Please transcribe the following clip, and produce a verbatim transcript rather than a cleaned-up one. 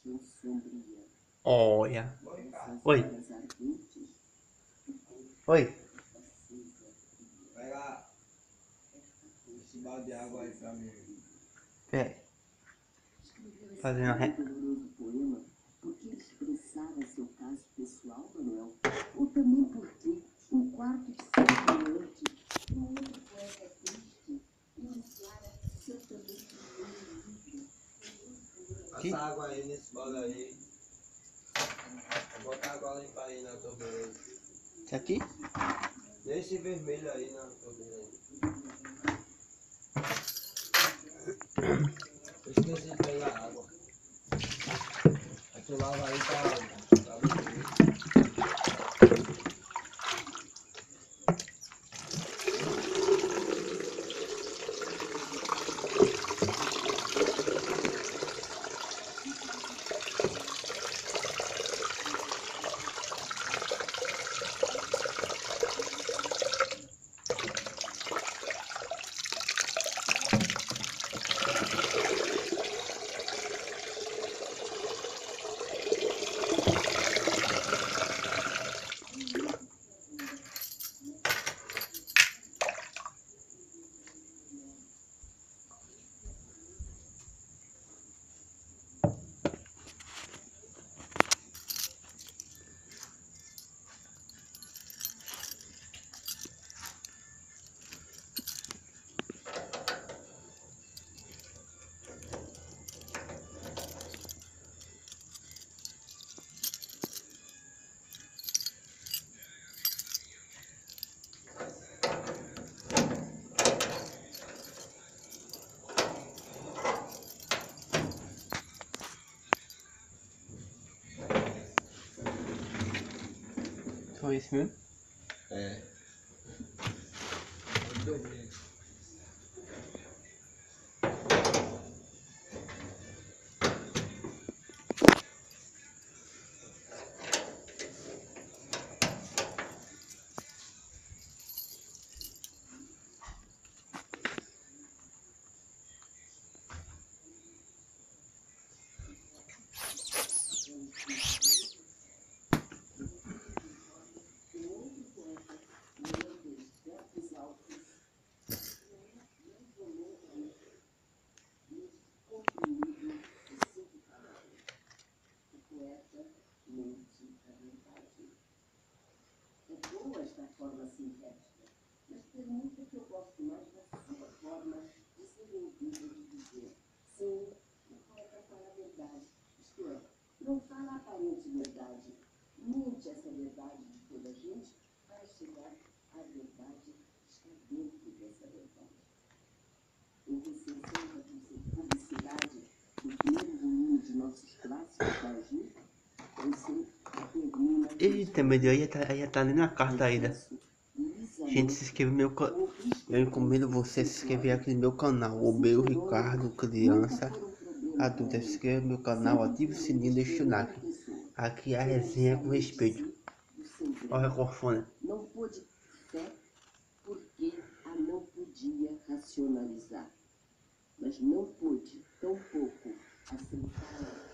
Olha. Oi. Oi. Pega esse balde de água aí pra mim. Peraí. Fazendo a reta. Porque ele expressava seu caso pessoal, Manuel, ou também porque um quarto de sete da noite, um outro poeta triste iniciara seu também primeiro livro. Passa água aí nesse balde aí. Vou botar água limpa aí na torneira. Isso aqui? Nesse vermelho aí na torneira. Eu esqueci de pegar água. Aí tu lava aí pra, pra beber. Foi isso mesmo? É. Vou dormir. Da forma sintética, mas permita que eu gosto mais da sua forma de ser ouvido de dizer. Sim, o poeta fala a verdade, isto é, não fala a aparente verdade, mente essa verdade de toda a gente para chegar à verdade que está dentro dessa verdade. Em recensão da publicidade do primeiro volume de nossos clássicos da Gil, você termina... Eita, meu Deus, ia tá, ia tá ali na carta ainda. Gente, se inscreve no meu canal. Eu encomendo você se inscrever aqui no meu canal. O meu Ricardo, criança, adulta. Se inscreva no meu canal, ative o sininho e deixe o like. Aqui é a resenha com respeito. Olha a corfona. Não pôde fé porque a não podia racionalizar, mas não pôde, tão pouco, aceitar